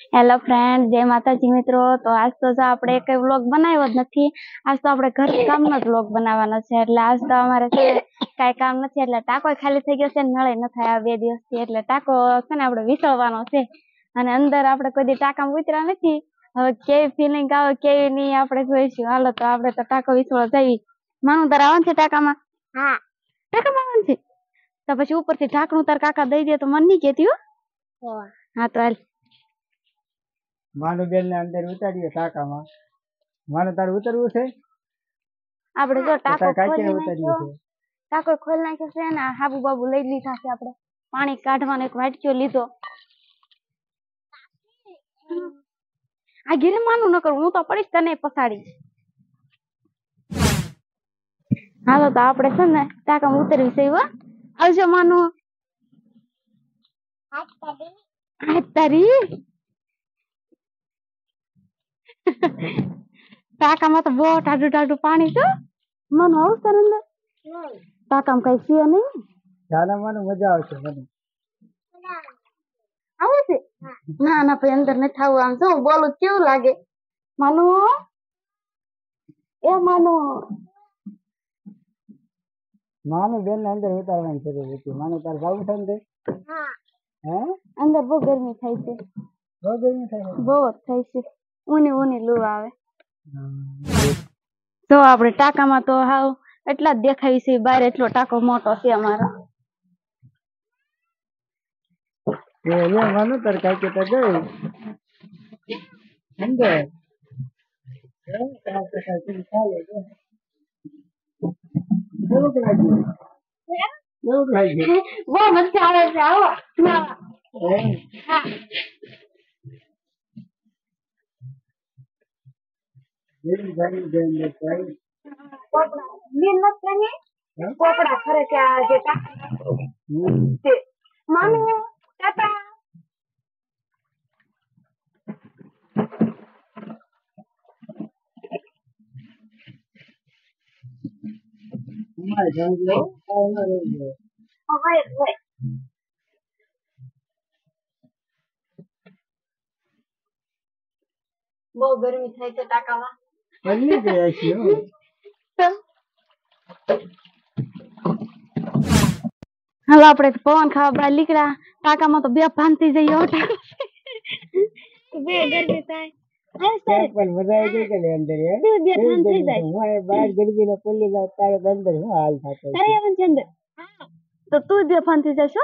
Hello friend, જય માતાજી મિત્રો। તો આજ તો જો આપણે એક વ્લોગ બનાવ્યો જ નથી। આજ તો આપણે ઘર કામનો જ વ્લોગ બનાવવાનો છે। એટલે આજ તો અમારે છે કાંઈ કામ નથી, એટલે ટાંકો ખાલી થઈ ગયો છે, નળે ન થાય આ 2 દિવસથી। એટલે ટાંકો છે ને આપણે વિસળવાનો છે, અને અંદર આપણે કોઈ દી ટાંકામાં ઉતર્યા નથી। હવે કેવી ફિલિંગ આવે કેવી નહીં આપણે જોઈશું। હાલો તો આપણે તો ટાંકો વિસળવા જઈએ। માનું તાર આવવાનું છે ટાંકામાં? હા, ટાંકામાં આવવાનું છે તો પછી ઉપરથી ઢાંકણું તાર કાકા દઈ દે તો મને નહીં કહેતી હો। હા તો હાલ માનુબેન ને અંદર ઉતારીએ ટાંકામાં। માને તારે ઉતરવું છે? આપણે જો ટાંકો ખોલી ઉતાર્યું નાખ્યો, ટાંકો ખોલી નાખ્યો છે ને હાબુ બાબુ લઈ લીધા છે। આપણે પાણી કાઢવાનો એક વાટક્યો લીધો। આ ઘેરે માનું ન કરું, હું તો પડીશ તને પસાડીશ। હાલો તો આપણે છે ને ટાંકામાં ઉતરવી છે હો। આવજો માનું। તારી ટાંકામાં તો બહુ ટાઢું ટાઢું પાણી છે। મન આવું તાર અંદર ટાંકામાં કઈ છે નહીં? ચાલે મને મજા આવશે મને। આવું છે? ના ના ભાઈ અંદર નથી આવું। આમ જો બોલું કેવું લાગે? માનું એ માનું માનુબેન ને અંદર ઉતારવાની જરૂર હતી। માને તારે જવું છે ને? હે અંદર બહુ ગરમી થાય છે, બહુ ગરમી થાય છે? બહુ જ થાય છે, ઊની લૂ આવે। જો આપણે ટાંકામાં તો હાવ એટલા જ દેખાય છે, બહાર એટલો ટાંકો મોટો છે અમારો। માનું તારે કાંઈ કેતા ગઈ અંદર કેવું લાગ્યું? બહુ મજા આવે છે, આવો। પોપડા ખરે કે આ જે માનું ટાટા બહુ ગરમી થાય છે ટાંકામાં। હાલો આપણે પવન ખાવા બહાર નીકળ્યા। ટાંકામાં તો બે ભાન થઈ જાય એવો ટાંકો છે। બે ગરમી થાય પણ મજા આવી ગઈ કે નહીં અંદર? બે ભાન થઈ જાય। હું બહાર ગરમી નો પલ્લી જાવ તારે અંદર શું હાલ થતો? તારે આવવાનું છે અંદર? તો તું બે ભાન થઈ જશો?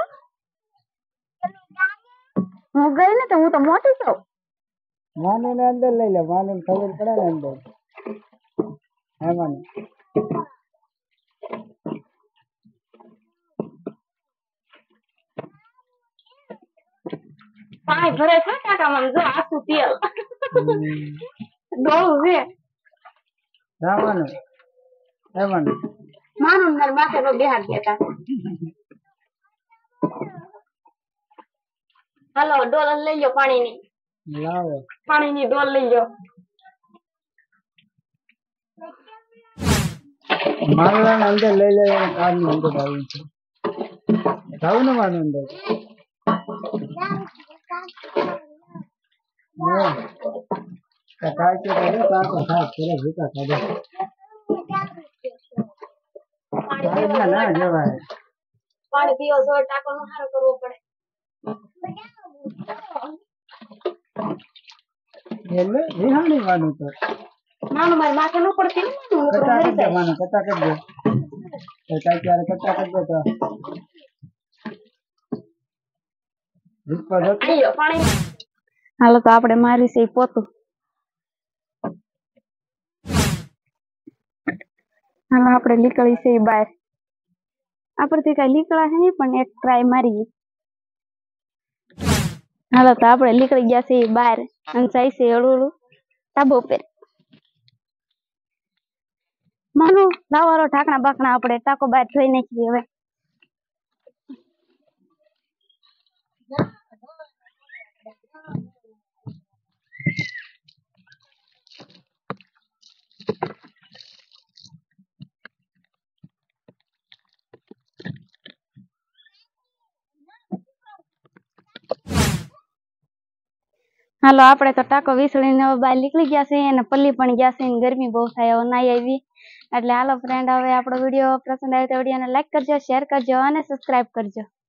હું ગઈ ને તો હું તો મોટી છું। માનુ ને અંદર લઈ લે, માનુ ને ખબર પડે ને અંદર। હા માનુ પાણી ભરે છે ટાંકામાં, જો આખું તેલ ડોલું છે। હા માનુ, હા માનુ માનું માર માથે તો બેહાડ દેતા। હાલો ડોલ લઈ લો પાણીની, લાવો પાણીની ડોલ લઈ લો। માનલા ને અંદર લઈ લે, કાર ની અંદર આવું છે। જાવું ને માનુ અંદર? કાંઈ કે ટાંકો સાફ કરે ભૂકા કાઢે ના જવાય। પાણી પીવો છો ટાંકો નો સારો કરવો પડે। એટલે વિહાણી માનું તો માનું મારી માથે ન પડતી ને, કટા કરી દે માનું, કટા કરી દે તો કાંઈ ક્યારે કટા કરી દે તો પાણી। હાલો તો આપણે મારી છે પોતું। હાલો આપણે નીકળી છે બહાર। આપણથી કઈ નીકળા છે નહીં, પણ એક ટ્રાય મારીએ। હાલો તો આપણે નીકળી ગયા છે બહાર, અને જાય છે હળું ધાબો પર। માનું લાવારો ઢાંકણા બાકણા આપણે ટાંકો બહાર જોઈ નાખીએ હવે। હાલો આપણે તો ટાંકો વીસળીને હવે બહાર નીકળી ગયા છે અને પલ્લી પણ ગયા છે અને ગરમી બહુ થાય હવે નાઈ આવી એટલે હાલો ફ્રેન્ડ હવે આપણો વિડીયો પસંદ આવે તો વિડીયોને લાઈક કરજો શેર કરજો અને સબસ્ક્રાઇબ કરજો